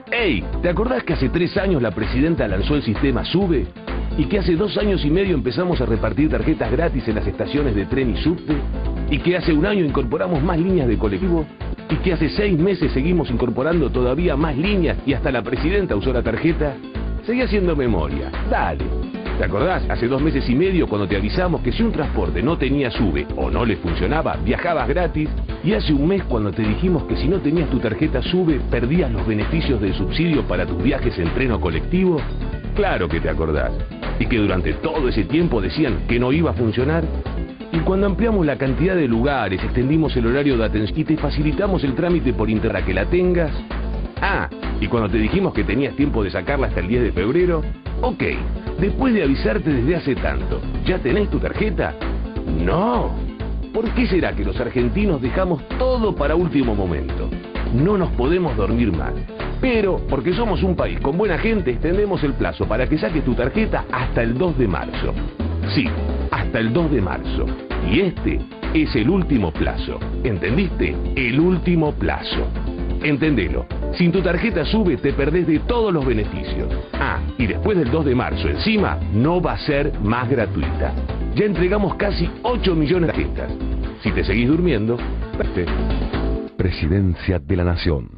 Ey, ¿te acordás que hace 3 años la presidenta lanzó el sistema SUBE? ¿Y que hace 2 años y medio empezamos a repartir tarjetas gratis en las estaciones de tren y subte? ¿Y que hace 1 año incorporamos más líneas de colectivo? ¿Y que hace 6 meses seguimos incorporando todavía más líneas y hasta la presidenta usó la tarjeta? Seguí haciendo memoria, dale. ¿Te acordás? Hace 2 meses y medio cuando te avisamos que si un transporte no tenía SUBE o no le funcionaba, viajabas gratis. Y hace 1 mes cuando te dijimos que si no tenías tu tarjeta SUBE, perdías los beneficios del subsidio para tus viajes en tren o colectivo. Claro que te acordás. Y que durante todo ese tiempo decían que no iba a funcionar. Y cuando ampliamos la cantidad de lugares, extendimos el horario de atención y te facilitamos el trámite por internet para que la tengas. Ah, y cuando te dijimos que tenías tiempo de sacarla hasta el 10 de febrero. Ok, después de avisarte desde hace tanto, ¿ya tenés tu tarjeta? No. ¿Por qué será que los argentinos dejamos todo para último momento? No nos podemos dormir más. Pero, porque somos un país con buena gente, extendemos el plazo para que saques tu tarjeta hasta el 2 de marzo. Sí, hasta el 2 de marzo. Y este es el último plazo. ¿Entendiste? El último plazo. Entendelo. Sin tu tarjeta SUBE te perdés de todos los beneficios. Ah, y después del 2 de marzo encima no va a ser más gratuita. Ya entregamos casi 8 millones de tarjetas. Si te seguís durmiendo... Presidencia de la Nación.